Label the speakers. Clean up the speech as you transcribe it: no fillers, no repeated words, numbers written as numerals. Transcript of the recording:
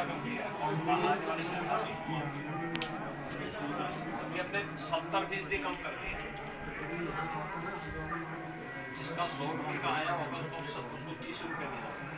Speaker 1: कम किया आने वाली सरकार अभी अपने 70% कम कर दिए। जिसका 100 रुपये का आया होगा उसको 30 रुपये देना।